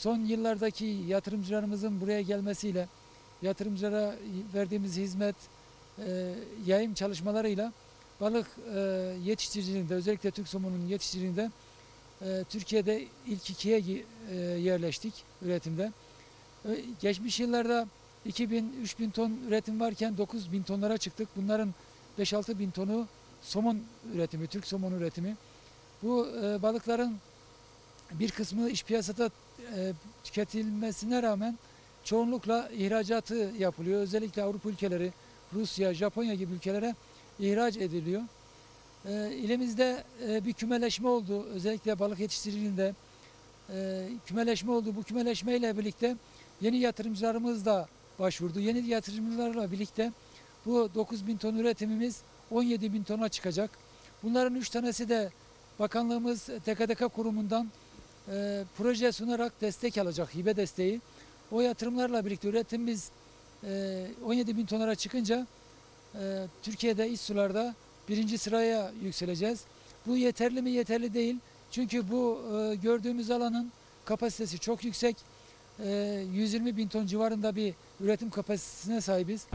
son yıllardaki yatırımcılarımızın buraya gelmesiyle, yatırımcılara verdiğimiz hizmet, yayım çalışmalarıyla balık yetiştiriciliğinde, özellikle Türk somonunun yetiştiriciliğinde Türkiye'de ilk ikiye yerleştik üretimde. Geçmiş yıllarda 2000-3000 ton üretim varken 9000 tonlara çıktık. Bunların 5-6 bin tonu somon üretimi, Türk somon üretimi. Bu balıkların bir kısmı iç piyasada tüketilmesine rağmen çoğunlukla ihracatı yapılıyor. Özellikle Avrupa ülkeleri, Rusya, Japonya gibi ülkelere ihraç ediliyor. İlimizde bir kümeleşme oldu. Özellikle balık yetiştiriciliğinde kümeleşme oldu. Bu kümeleşmeyle birlikte yeni yatırımcılarımız da başvurdu. Yeni yatırımcılarla birlikte bu 9000 ton üretimimiz 17.000 tona çıkacak. Bunların 3 tanesi de bakanlığımız TKDK kurumundan proje sunarak destek alacak, hibe desteği. O yatırımlarla birlikte üretimimiz 17.000 tonlara çıkınca Türkiye'de iç sularda 1. sıraya yükseleceğiz. Bu yeterli mi? Yeterli değil. Çünkü bu gördüğümüz alanın kapasitesi çok yüksek. 120.000 ton civarında bir üretim kapasitesine sahibiz.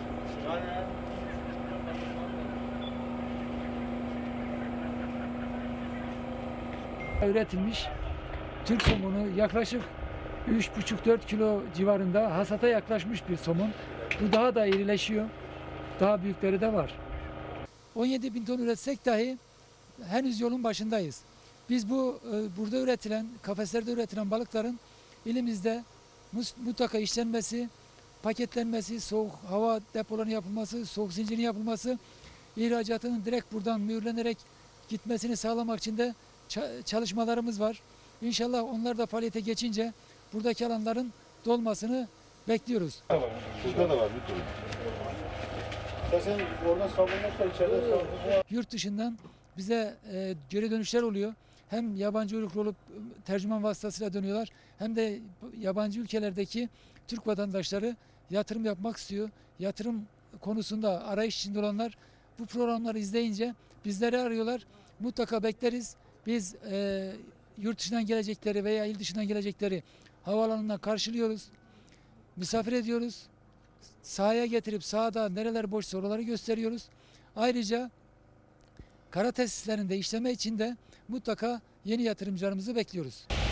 Üretilmiş Türk somonu yaklaşık 3,5-4 kilo civarında hasata yaklaşmış bir somon. Bu daha da irileşiyor. Daha büyükleri de var. 17.000 ton üretsek dahi henüz yolun başındayız. Biz burada üretilen, kafeslerde üretilen balıkların ilimizde mutlaka işlenmesi, paketlenmesi, soğuk hava depolarının yapılması, soğuk zincirin yapılması, ihracatının direkt buradan mühürlenerek gitmesini sağlamak için de çalışmalarımız var. İnşallah onlar da faaliyete geçince buradaki alanların dolmasını bekliyoruz. Burada da var bir türlü. Sen orada savunmuşlar, içeride savunmuşlar. Yurt dışından bize geri dönüşler oluyor. Hem yabancı uyruklu olup tercüman vasıtasıyla dönüyorlar, hem de yabancı ülkelerdeki Türk vatandaşları yatırım yapmak istiyor. Yatırım konusunda arayış içinde olanlar bu programları izleyince bizleri arıyorlar. Mutlaka bekleriz. Biz yurt dışından gelecekleri veya il dışından gelecekleri havaalanından karşılıyoruz. Misafir ediyoruz. Sahaya getirip sahada nereler boşsa oraları gösteriyoruz. Ayrıca kara tesislerinde işleme için de mutlaka yeni yatırımcılarımızı bekliyoruz.